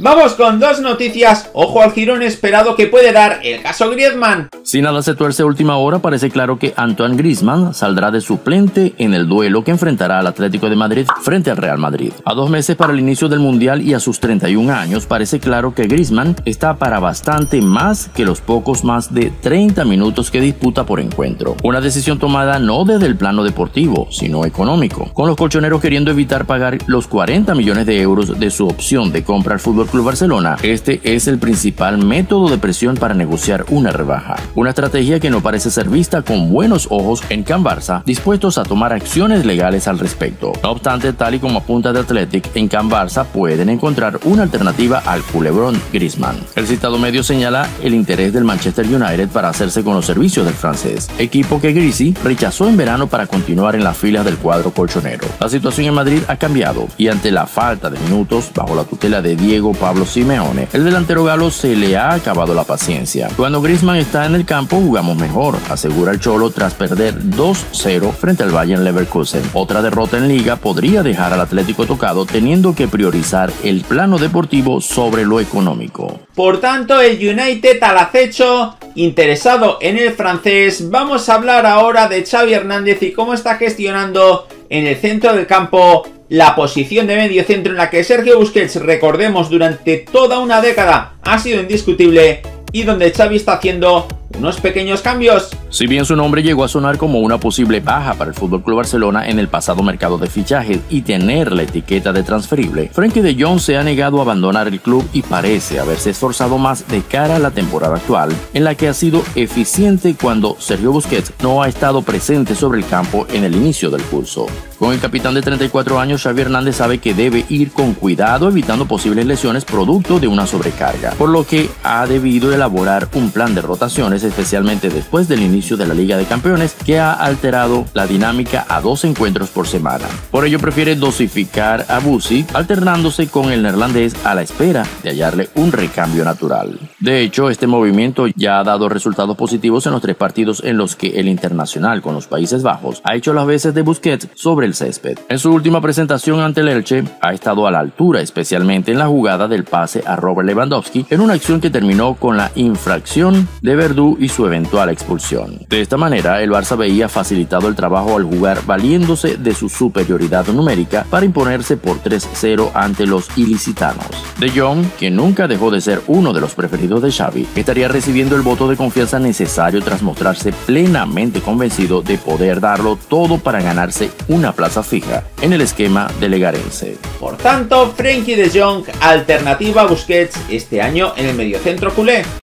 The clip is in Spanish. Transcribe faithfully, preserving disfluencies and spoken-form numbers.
Vamos con dos noticias. Ojo al girón esperado que puede dar el caso Griezmann. Si nada se tuerce a última hora, parece claro que Antoine Griezmann saldrá de suplente en el duelo que enfrentará al Atlético de Madrid frente al Real Madrid. A dos meses para el inicio del Mundial y a sus treinta y un años, parece claro que Griezmann está para bastante más que los pocos más de treinta minutos que disputa por encuentro. Una decisión tomada no desde el plano deportivo, sino económico, con los colchoneros queriendo evitar pagar los cuarenta millones de euros de su opción de compra al F C Barcelona. Este es el principal método de presión para negociar una rebaja. Una estrategia que no parece ser vista con buenos ojos en Can Barça, dispuestos a tomar acciones legales al respecto. No obstante, tal y como apunta The Athletic, en Can Barça pueden encontrar una alternativa al culebrón Griezmann. El citado medio señala el interés del Manchester United para hacerse con los servicios del francés, equipo que Grisi rechazó en verano para continuar en las filas del cuadro colchonero. La situación en Madrid ha cambiado y ante la falta de minutos bajo la tutela de Diego Pablo Simeone, el delantero galo se le ha acabado la paciencia. Cuando Griezmann está en el campo jugamos mejor, asegura el Cholo tras perder dos cero frente al Bayern Leverkusen. Otra derrota en liga podría dejar al Atlético tocado, teniendo que priorizar el plano deportivo sobre lo económico. Por tanto, el United al acecho, interesado en el francés. Vamos a hablar ahora de Xavi Hernández y cómo está gestionando en el centro del campo la posición de medio centro en la que Sergio Busquets, recordemos, durante toda una década ha sido indiscutible y donde Xavi está haciendo unos pequeños cambios. Si bien su nombre llegó a sonar como una posible baja para el F C Barcelona en el pasado mercado de fichajes y tener la etiqueta de transferible, Frenkie de Jong se ha negado a abandonar el club y parece haberse esforzado más de cara a la temporada actual, en la que ha sido eficiente cuando Sergio Busquets no ha estado presente sobre el campo en el inicio del curso. Con el capitán de treinta y cuatro años, Xavi Hernández sabe que debe ir con cuidado evitando posibles lesiones producto de una sobrecarga, por lo que ha debido elaborar un plan de rotaciones, especialmente después del inicio de la Liga de Campeones, que ha alterado la dinámica a dos encuentros por semana. Por ello prefiere dosificar a Busi, alternándose con el neerlandés a la espera de hallarle un recambio natural. De hecho, este movimiento ya ha dado resultados positivos en los tres partidos en los que el internacional con los Países Bajos ha hecho las veces de Busquets sobre el césped. En su última presentación ante el Elche ha estado a la altura, especialmente en la jugada del pase a Robert Lewandowski, en una acción que terminó con la infracción de Verdú y su eventual expulsión. De esta manera, el Barça veía facilitado el trabajo al jugar valiéndose de su superioridad numérica para imponerse por tres cero ante los ilicitanos. De Jong, que nunca dejó de ser uno de los preferidos de Xavi, estaría recibiendo el voto de confianza necesario tras mostrarse plenamente convencido de poder darlo todo para ganarse una plaza fija en el esquema de Legarense. Por tanto, Frenkie de Jong, alternativa a Busquets este año en el mediocentro culé.